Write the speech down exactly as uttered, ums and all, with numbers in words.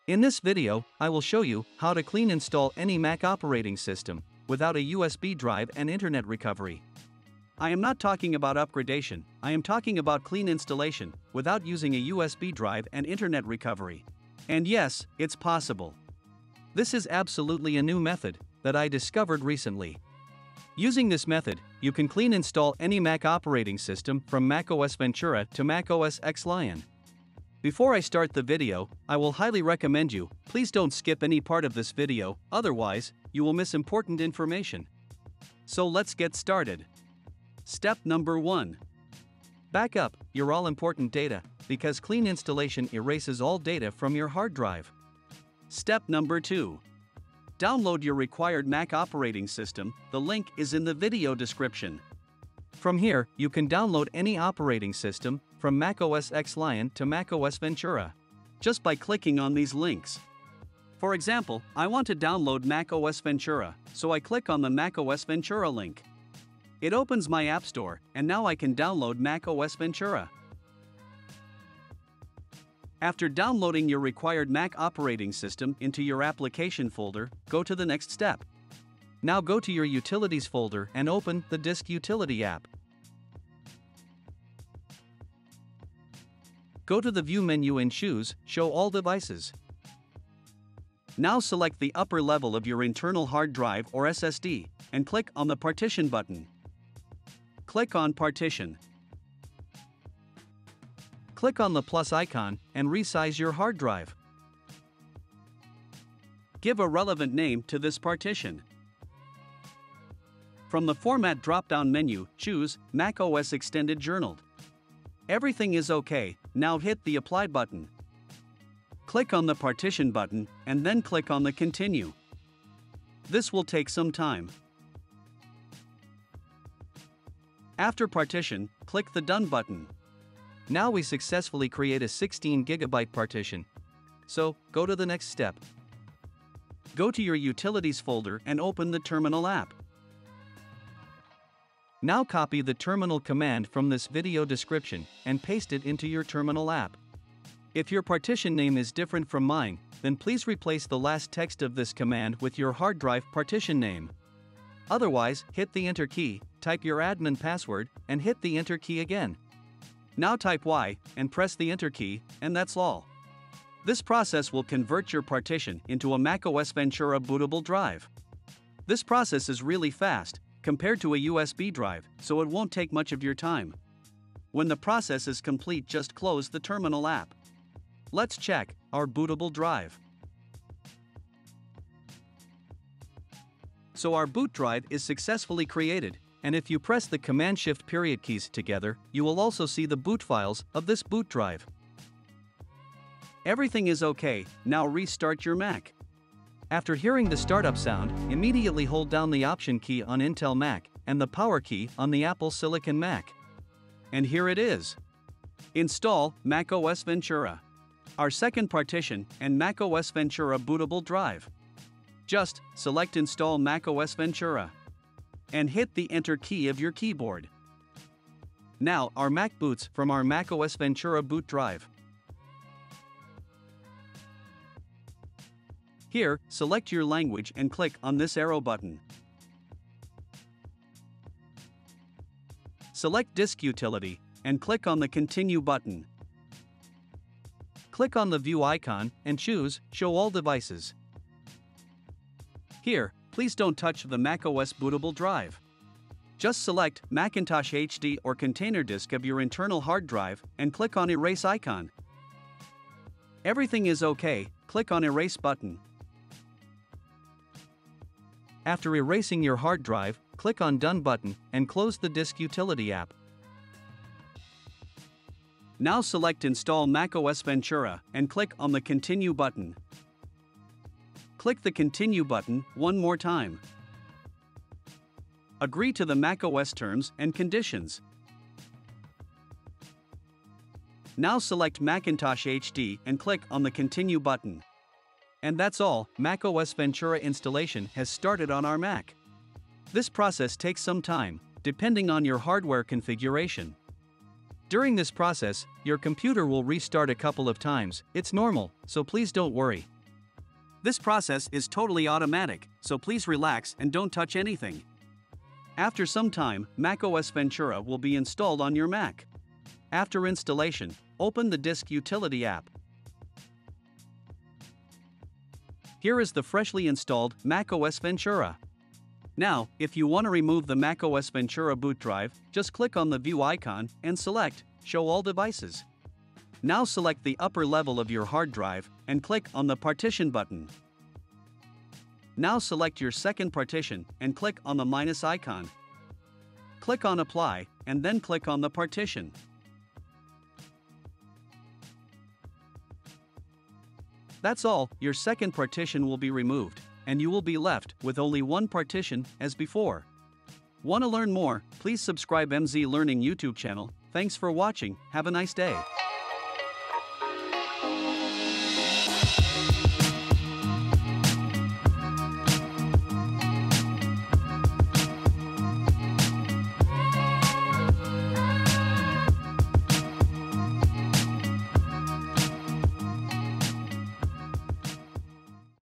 In this video, I will show you how to clean install any Mac operating system without a U S B drive and internet recovery. I am not talking about upgradation, I am talking about clean installation without using a U S B drive and internet recovery. And yes, it's possible. This is absolutely a new method that I discovered recently. Using this method, you can clean install any Mac operating system from macOS Ventura to macOS X Lion. Before I start the video, I will highly recommend you, please don't skip any part of this video, otherwise, you will miss important information. So let's get started. Step number one. Back up your all-important data, because clean installation erases all data from your hard drive. Step number two. Download your required Mac operating system, the link is in the video description. From here, you can download any operating system, from macOS X Lion to macOS Ventura, just by clicking on these links. For example, I want to download macOS Ventura, so I click on the macOS Ventura link. It opens my App Store, and now I can download macOS Ventura. After downloading your required Mac operating system into your application folder, go to the next step. Now go to your Utilities folder and open the Disk Utility app. Go to the View menu and choose Show All Devices. Now select the upper level of your internal hard drive or S S D, and click on the Partition button. Click on Partition. Click on the plus icon and resize your hard drive. Give a relevant name to this partition. From the Format drop-down menu, choose macOS Extended Journaled. Everything is OK, now hit the Apply button. Click on the Partition button and then click on the Continue. This will take some time. After partition, click the Done button. Now we successfully create a sixteen gigabyte partition. So, go to the next step. Go to your Utilities folder and open the Terminal app. Now copy the terminal command from this video description and paste it into your terminal app. If your partition name is different from mine, then please replace the last text of this command with your hard drive partition name. Otherwise, hit the Enter key, type your admin password, and hit the Enter key again. Now type Y, and press the Enter key, and that's all. This process will convert your partition into a macOS Ventura bootable drive. This process is really fast, compared to a U S B drive, so it won't take much of your time. When the process is complete, just close the Terminal app. Let's check our bootable drive. So our boot drive is successfully created, and if you press the Command-Shift period keys together, you will also see the boot files of this boot drive. Everything is OK, now restart your Mac. After hearing the startup sound, immediately hold down the Option key on Intel Mac and the Power key on the Apple Silicon Mac. And here it is. Install macOS Ventura, our second partition and macOS Ventura bootable drive. Just select Install macOS Ventura and hit the Enter key of your keyboard. Now our Mac boots from our macOS Ventura boot drive. Here, select your language and click on this arrow button. Select Disk Utility and click on the Continue button. Click on the View icon and choose Show All Devices. Here, please don't touch the macOS bootable drive. Just select Macintosh H D or container disk of your internal hard drive and click on Erase icon. Everything is OK, click on Erase button. After erasing your hard drive, click on Done button and close the Disk Utility app. Now select Install macOS Ventura and click on the Continue button. Click the Continue button one more time. Agree to the macOS terms and conditions. Now select Macintosh H D and click on the Continue button. And that's all, macOS Ventura installation has started on our Mac. This process takes some time, depending on your hardware configuration. During this process, your computer will restart a couple of times. It's normal, so please don't worry. This process is totally automatic, so please relax and don't touch anything. After some time, macOS Ventura will be installed on your Mac. After installation, open the Disk Utility app. Here is the freshly installed macOS Ventura. Now, if you want to remove the macOS Ventura boot drive, just click on the View icon and select Show All Devices. Now select the upper level of your hard drive and click on the Partition button. Now select your second partition and click on the minus icon. Click on Apply and then click on the partition. That's all, your second partition will be removed, and you will be left with only one partition as before. Want to learn more? Please subscribe M Z Learning YouTube channel. Thanks for watching, have a nice day.